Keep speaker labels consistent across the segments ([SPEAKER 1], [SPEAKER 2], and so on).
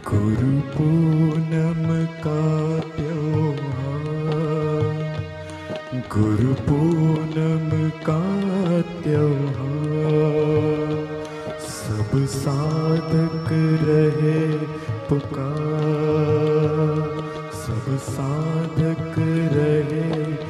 [SPEAKER 1] गुरु पूनम का त्योहार, गुरु पूनम का त्योहार, सब साधक रहे पुकार, सब साधक रहे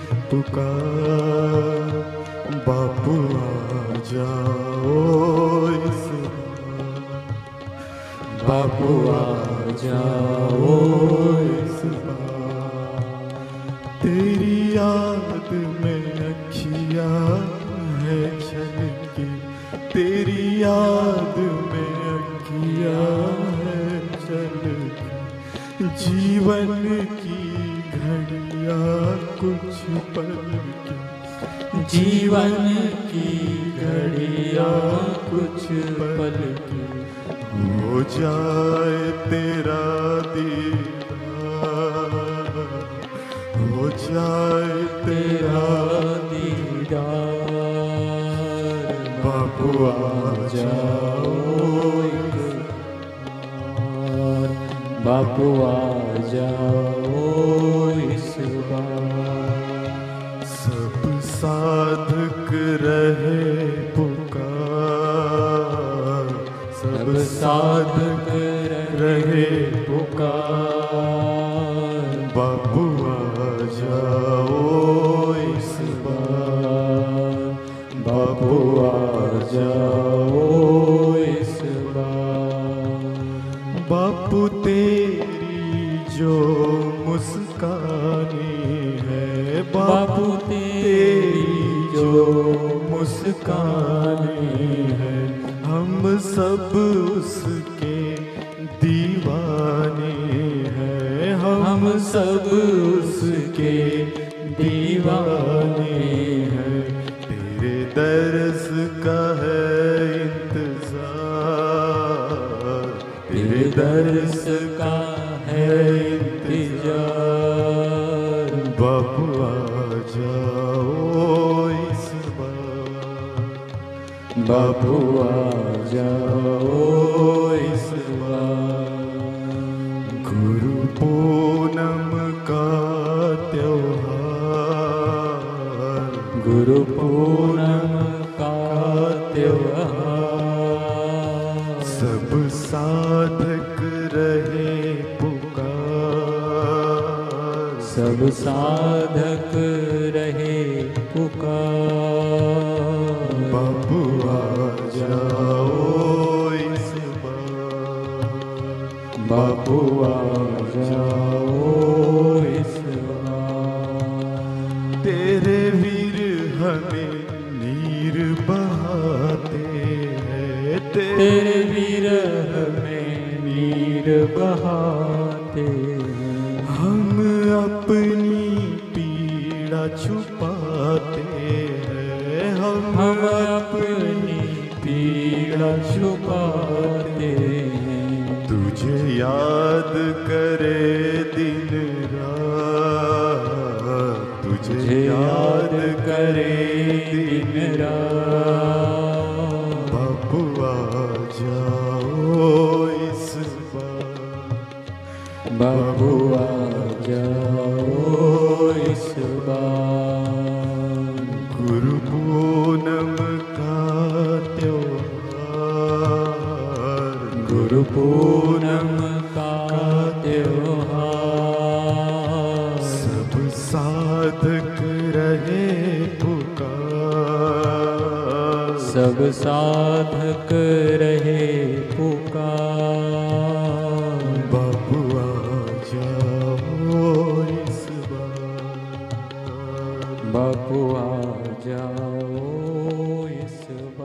[SPEAKER 1] पुकार। बापू आ जाओ इस बार, बापू आ जाओ इस बार। तेरी याद में अखियाँ है छलकी, तेरी याद में अखियाँ है छलकी। जीवन की घड़ियाँ कुछ पल की, जीवन की घड़ियाँ कुछ पल की। हो जाए तेरा दीदार, हो जाए तेरा दीदार। बापू आ जाओ एक बार, बापू आ जाओ इस बार। सब साधक रहे पुकार, सब साधक रहे पुकार। बापू आ जाओ इस बार, बापू आ जाओ इस बार। बापू तेरी जो मुस्कानी है, बापू तेरी जो मुस्कानी है, हम सब उसके दीवाने हैं, हम सब उसके दीवाने हैं। तेरे दर्स का है इंतजार, तेरे दर्स का है इंतजार। बापू आ जाओ इस बार, बापू आ जाओ इस बार। गुरु पूनम का त्योहार, गुरु पूनम का त्योहार। सब साधक रहे पुकार, सब साधक रहे पुकार। बापू आ जाओ इस बार, बापू आ जाओ इस बार। तेरे वीर हमें नीर बहाते हैं, तेरे वीर हमें नीर बहाते हैं। हम अपनी पीड़ा छुपाते हैं, हम अपनी पीड़ा छुपाते हैं। तुझे याद करे दिन रात, तुझे याद करे दिन रात। बापू आ जाओ इस बार, बापू आ जाओ इस बार। गुरु पूनम का त्योहार, गुरु पूनम का त्योहार। सब साधक रहे पुकार, सब साधक रहे पुकार। बापू आ जाओ इस बार, बापू आ जाओ इस बार।